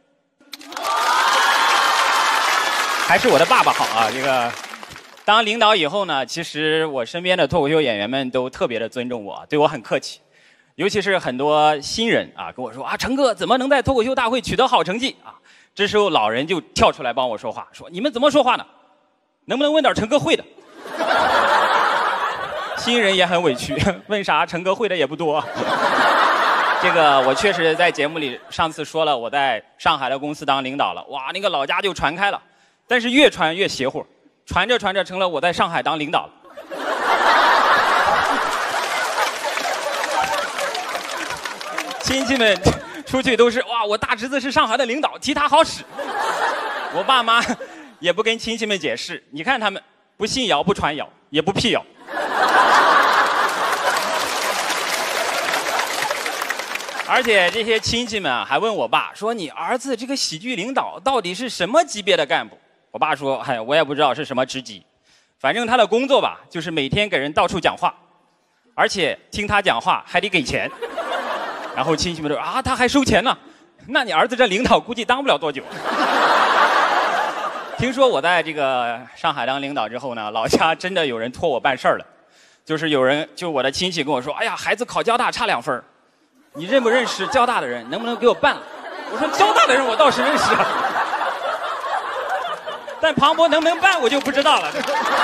还是我的爸爸好啊，这个。当领导以后呢，其实我身边的脱口秀演员们都特别的尊重我，对我很客气。尤其是很多新人啊，跟我说啊，程哥怎么能在脱口秀大会取得好成绩啊？这时候老人就跳出来帮我说话，说你们怎么说话呢？能不能问点程哥会的？ 新人也很委屈，问啥陈哥会的也不多。这个我确实在节目里上次说了，我在上海的公司当领导了，哇，那个老家就传开了，但是越传越邪乎，传着传着成了我在上海当领导了。亲戚们出去都是哇，我大侄子是上海的领导，提他好使。我爸妈也不跟亲戚们解释，你看他们不信谣不传谣，也不辟谣。而且这些亲戚们啊，还问我爸说：“你儿子这个喜剧领导到底是什么级别的干部？”我爸说：“嗨，我也不知道是什么职级，反正他的工作吧，就是每天给人到处讲话，而且听他讲话还得给钱。”然后亲戚们说：“啊，他还收钱呢？那你儿子这领导估计当不了多久。”听说我在这个上海当领导之后呢，老家真的有人托我办事儿了，就是有人就我的亲戚跟我说：“哎呀，孩子考交大差2分。你认不认识交大的人？能不能给我办了？”我说：“交大的人我倒是认识啊，但庞博能不能办我就不知道了。”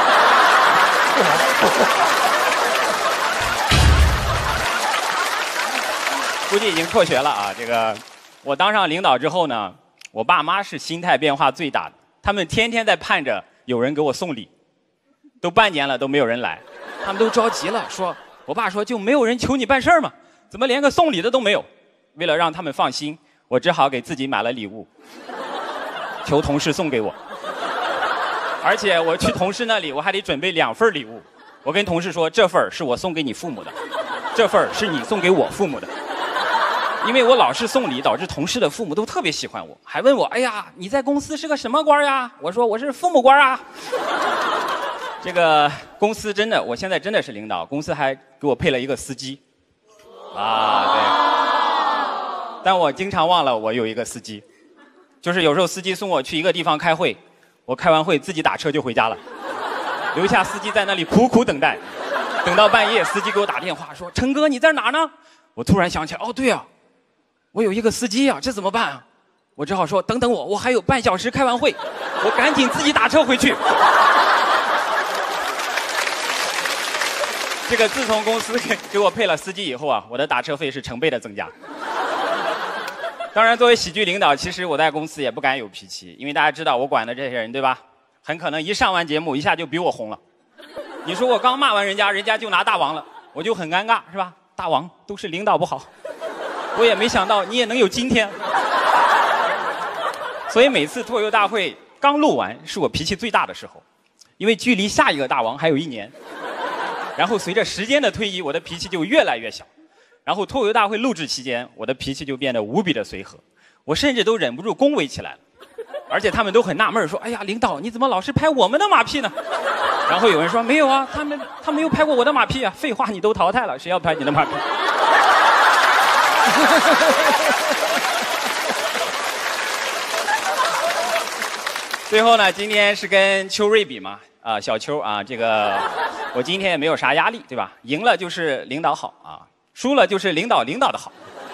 估计已经辍学了啊！这个，我当上领导之后呢，我爸妈是心态变化最大的，他们天天在盼着有人给我送礼，都半年了都没有人来，他们都着急了，说：“我爸说就没有人求你办事儿吗？怎么连个送礼的都没有？”为了让他们放心，我只好给自己买了礼物，求同事送给我。而且我去同事那里，我还得准备2份礼物。我跟同事说，这份是我送给你父母的，这份是你送给我父母的。因为我老是送礼，导致同事的父母都特别喜欢我，还问我：“哎呀，你在公司是个什么官呀？”我说：“我是父母官啊。”这个公司真的，我现在真的是领导，公司还给我配了一个司机。啊，对。但我经常忘了我有一个司机，就是有时候司机送我去一个地方开会，我开完会自己打车就回家了，留下司机在那里苦苦等待，等到半夜，司机给我打电话说：“陈哥，你在哪呢？”我突然想起来，哦，对啊，我有一个司机啊，这怎么办啊？我只好说：“等等我，我还有半小时开完会，我赶紧自己打车回去。”这个自从公司给我配了司机以后啊，我的打车费是成倍的增加。当然，作为喜剧领导，其实我在公司也不敢有脾气，因为大家知道我管的这些人，对吧？很可能一上完节目，一下就比我红了。你说我刚骂完人家，人家就拿大王了，我就很尴尬，是吧？大王都是领导不好，我也没想到你也能有今天。所以每次脱口大会刚录完，是我脾气最大的时候，因为距离下一个大王还有1年。然后随着时间的推移，我的脾气就越来越小。然后脱口大会录制期间，我的脾气就变得无比的随和，我甚至都忍不住恭维起来了。而且他们都很纳闷，说：“哎呀，领导你怎么老是拍我们的马屁呢？”然后有人说：“没有啊，他没有拍过我的马屁啊。”废话，你都淘汰了，谁要拍你的马屁？最后呢，今天是跟秋瑞比嘛，小秋啊，这个我今天也没有啥压力，对吧？赢了就是领导好啊，输了就是领导的好。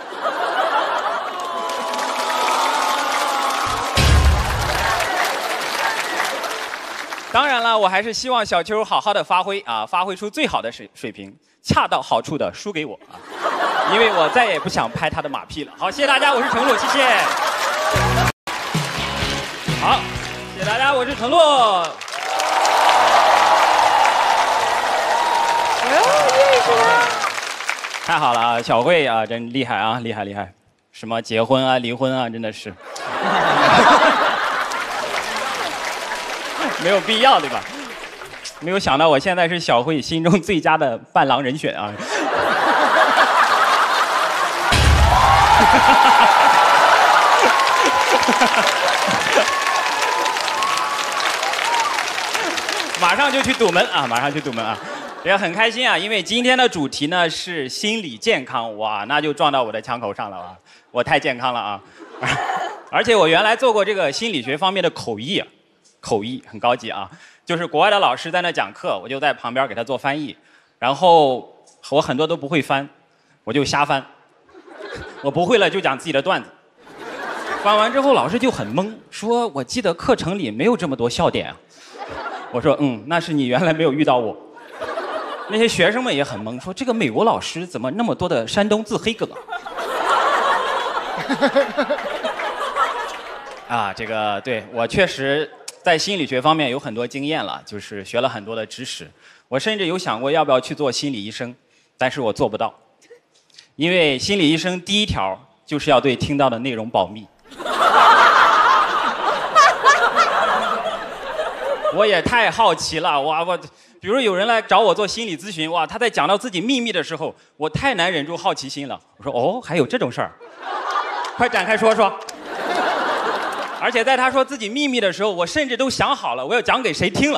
当然了，我还是希望小秋好好的发挥啊，发挥出最好的水平，恰到好处的输给我啊，因为我再也不想拍他的马屁了。好，谢谢大家，我是程璐，谢谢。好，谢谢大家，我是程璐。太好了啊，小慧啊，真厉害啊，厉害厉害！什么结婚啊、离婚啊，真的是没有必要，对吧？没有想到我现在是小慧心中最佳的伴郎人选啊！马上就去堵门啊！马上去堵门啊！也很开心啊，因为今天的主题呢是心理健康，哇，那就撞到我的枪口上了啊！我太健康了啊！而且我原来做过这个心理学方面的口译啊，口译很高级啊，就是国外的老师在那讲课，我就在旁边给他做翻译，然后我很多都不会翻，我就瞎翻，我不会了就讲自己的段子，翻完之后老师就很懵，说我记得课程里没有这么多笑点啊。 我说那是你原来没有遇到我。那些学生们也很懵，说这个美国老师怎么那么多的山东自黑梗啊？这个对我确实在心理学方面有很多经验了，就是学了很多的知识。我甚至有想过要不要去做心理医生，但是我做不到，因为心理医生第一条就是要对听到的内容保密。我也太好奇了，我比如有人来找我做心理咨询，哇，他在讲到自己秘密的时候，我太难忍住好奇心了。我说哦，还有这种事儿，快展开说说。而且在他说自己秘密的时候，我甚至都想好了我要讲给谁听了。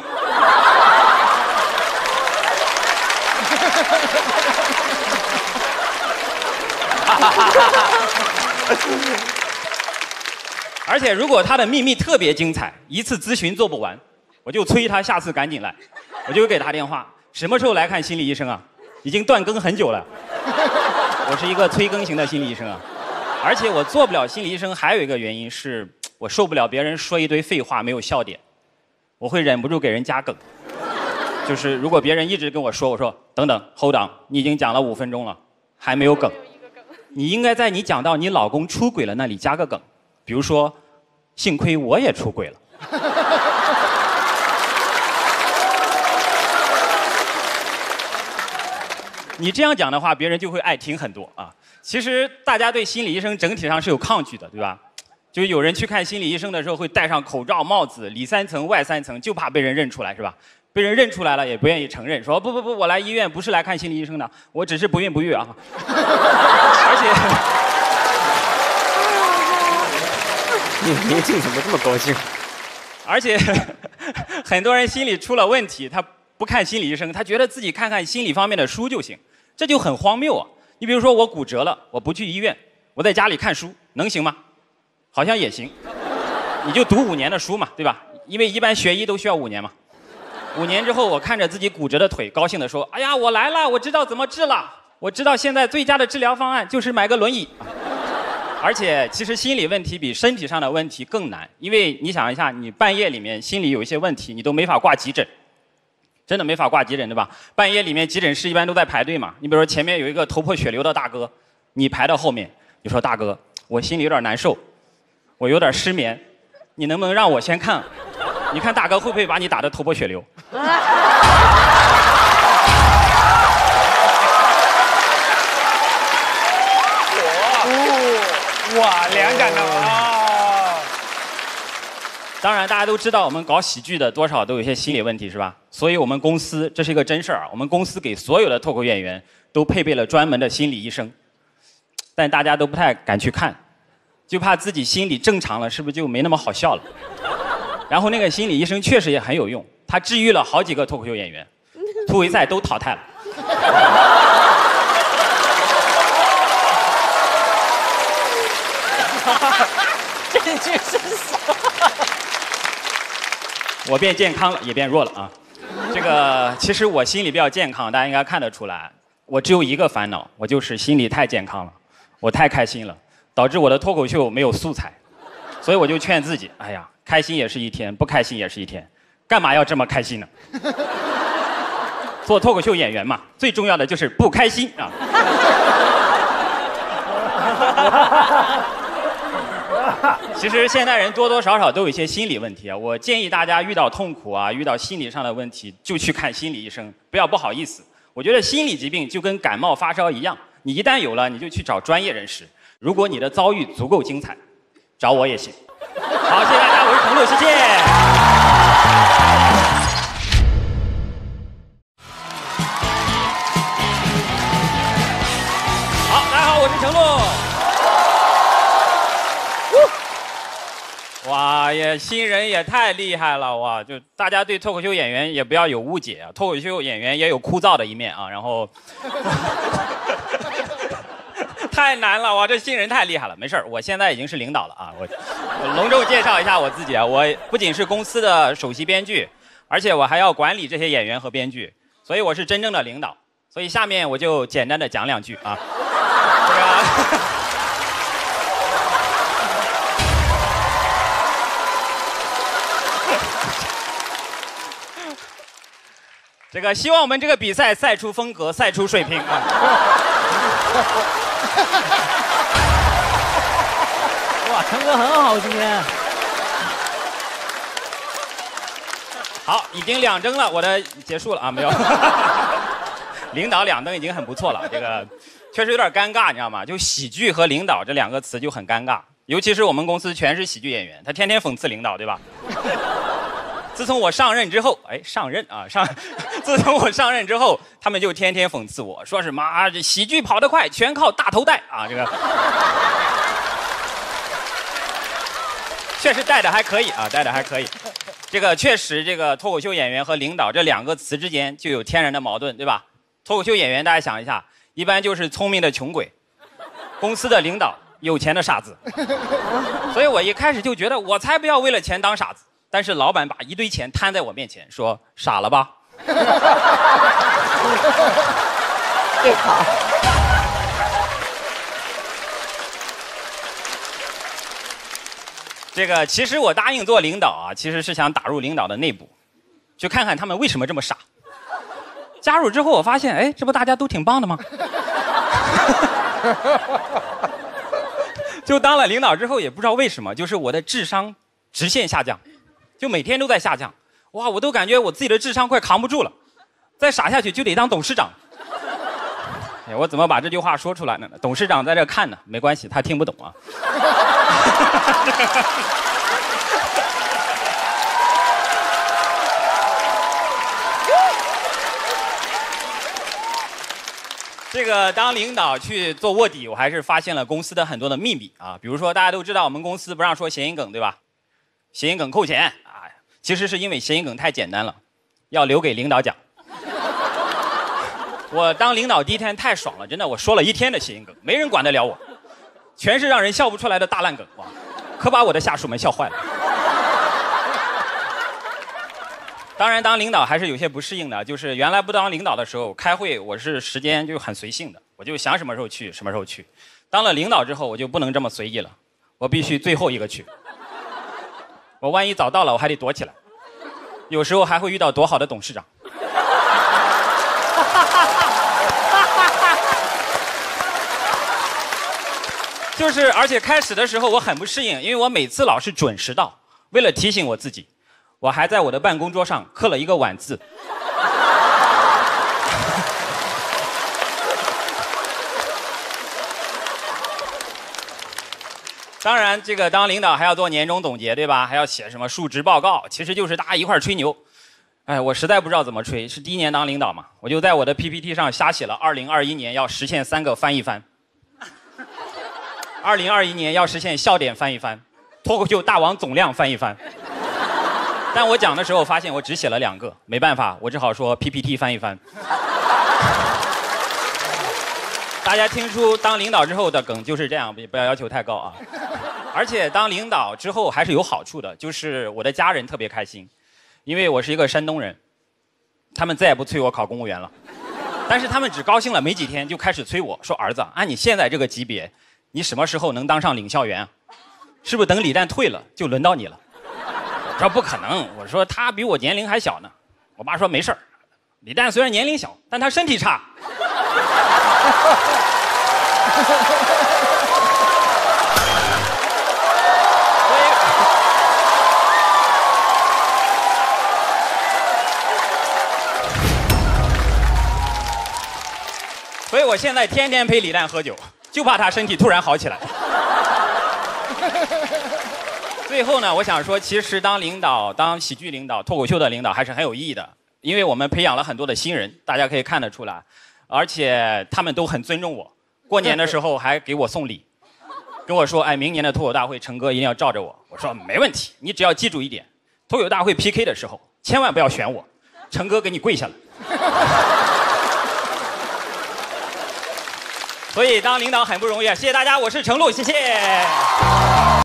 而且如果他的秘密特别精彩，一次咨询做不完，我就催他下次赶紧来，我就给他电话，什么时候来看心理医生啊？已经断更很久了。我是一个催更型的心理医生啊。而且我做不了心理医生还有一个原因是我受不了别人说一堆废话没有笑点，我会忍不住给人加梗。就是如果别人一直跟我说，我说等等 hold on， 你已经讲了5分钟了，还没有梗。你应该在你讲到你老公出轨了那里加个梗，比如说幸亏我也出轨了。你这样讲的话，别人就会爱听很多啊。其实大家对心理医生整体上是有抗拒的，对吧？就是有人去看心理医生的时候会戴上口罩、帽子，里3层外3层，就怕被人认出来，是吧？被人认出来了也不愿意承认，说不，我来医院不是来看心理医生的，我只是不孕不育啊。而且， 你年轻怎么这么高兴？ 而且，很多人心里出了问题，他不看心理医生，他觉得自己看看心理方面的书就行，这就很荒谬啊。你比如说我骨折了，我不去医院，我在家里看书，能行吗？好像也行，你就读5年的书嘛，对吧？因为一般学医都需要5年嘛。5年之后，我看着自己骨折的腿，高兴地说：“哎呀，我来了，我知道怎么治了，我知道现在最佳的治疗方案就是买个轮椅。”而且，其实心理问题比身体上的问题更难，因为你想一下，你半夜里面心里有一些问题，你都没法挂急诊，真的没法挂急诊，对吧？半夜里面急诊室一般都在排队嘛。你比如说前面有一个头破血流的大哥，你排到后面，你说大哥，我心里有点难受，我有点失眠，你能不能让我先看？你看大哥会不会把你打得头破血流？ 哇，两感的啊！ 当然，大家都知道我们搞喜剧的多少都有一些心理问题，是吧？所以我们公司这是一个真事儿啊，我们公司给所有的脱口演员都配备了专门的心理医生，但大家都不太敢去看，就怕自己心理正常了，是不是就没那么好笑了？然后那个心理医生确实也很有用，他治愈了好几个脱口秀演员，突围赛都淘汰了。 这句是啥？ 我变健康了，也变弱了啊。这个其实我心里比较健康，大家应该看得出来。我只有一个烦恼，我就是心里太健康了，我太开心了，导致我的脱口秀没有素材。所以我就劝自己，哎呀，开心也是一天，不开心也是一天，干嘛要这么开心呢？做脱口秀演员嘛，最重要的就是不开心啊。其实现代人多多少少都有一些心理问题啊，我建议大家遇到痛苦啊，遇到心理上的问题，就去看心理医生，不要不好意思。我觉得心理疾病就跟感冒发烧一样，你一旦有了，你就去找专业人士。如果你的遭遇足够精彩，找我也行。好，谢谢大家，我是程璐，谢谢。好，大家好，我是程璐。哇，新人也太厉害了哇！就大家对脱口秀演员也不要有误解啊，脱口秀演员也有枯燥的一面啊。然后太难了哇，这新人太厉害了。没事我现在已经是领导了啊。我隆重介绍一下我自己啊，我不仅是公司的首席编剧，而且我还要管理这些演员和编剧，所以我是真正的领导。所以下面我就简单的讲2句啊。这个。 这个希望我们这个比赛赛出风格，赛出水平啊！ 哇，成哥很好今天。 好，已经2灯了，我的结束了啊，没有。领导2灯已经很不错了，这个确实有点尴尬，你知道吗？就喜剧和领导这2个词就很尴尬，尤其是我们公司全是喜剧演员，他天天讽刺领导，对吧？自从我上任之后，自从我上任之后，他们就天天讽刺我，说什么啊，这喜剧跑得快，全靠大头带啊，这个确实带的还可以啊，带的还可以。这个确实，这个脱口秀演员和领导这2个词之间就有天然的矛盾，对吧？脱口秀演员，大家想一下，一般就是聪明的穷鬼，公司的领导有钱的傻子。所以我一开始就觉得，我才不要为了钱当傻子。但是老板把一堆钱摊在我面前，说傻了吧？ 这好。 这个其实我答应做领导啊，其实是想打入领导的内部，去看看他们为什么这么傻。加入之后我发现，哎，这不大家都挺棒的吗？就当了领导之后，也不知道为什么，就是我的智商直线下降，就每天都在下降。哇，我都感觉我自己的智商快扛不住了，再傻下去就得当董事长。哎，我怎么把这句话说出来呢？董事长在这看呢，没关系，他听不懂啊。这个当领导去做卧底，我还是发现了公司的很多的秘密啊。比如说，大家都知道我们公司不让说谐音梗，对吧？谐音梗扣钱啊，其实是因为谐音梗太简单了，要留给领导讲。我当领导第一天太爽了，真的，我说了1天的谐音梗，没人管得了我，全是让人笑不出来的大烂梗，哇，可把我的下属们笑坏了。当然，当领导还是有些不适应的，就是原来不当领导的时候，开会我是时间就很随性的，我就想什么时候去什么时候去。当了领导之后，我就不能这么随意了，我必须最后一个去。我万一早到了，我还得躲起来，有时候还会遇到多好的董事长。就是，而且开始的时候我很不适应，因为我每次老是准时到。为了提醒我自己，我还在我的办公桌上刻了一个晚字。当然，这个当领导还要做年终总结，对吧？还要写什么述职报告，其实就是大家一块儿吹牛。哎，我实在不知道怎么吹，是第1年当领导嘛，我就在我的 PPT 上瞎写了2021年要实现3个翻一番。2021年要实现笑点翻一番，脱口秀大王总量翻一番。但我讲的时候发现我只写了2个，没办法，我只好说 PPT 翻一番。大家听出当领导之后的梗就是这样，不要要求太高啊。而且当领导之后还是有好处的，就是我的家人特别开心，因为我是一个山东人，他们再也不催我考公务员了。但是他们只高兴了没几天，就开始催我说：“儿子，按你现在这个级别，你什么时候能当上领校员啊？是不是等李诞退了就轮到你了？”我说不可能，我说他比我年龄还小呢。我爸说没事儿，李诞虽然年龄小，但他身体差。所以我现在天天陪李诞喝酒，就怕他身体突然好起来。最后呢，我想说，其实当领导、当喜剧领导、脱口秀的领导还是很有意义的，因为我们培养了很多的新人，大家可以看得出来，而且他们都很尊重我。过年的时候还给我送礼，跟我说：“哎，明年的脱口大会，成哥一定要罩着我。”我说：“没问题，你只要记住一点，脱口大会 PK 的时候，千万不要选我，成哥给你跪下了。”所以当领导很不容易啊！谢谢大家，我是程璐，谢谢。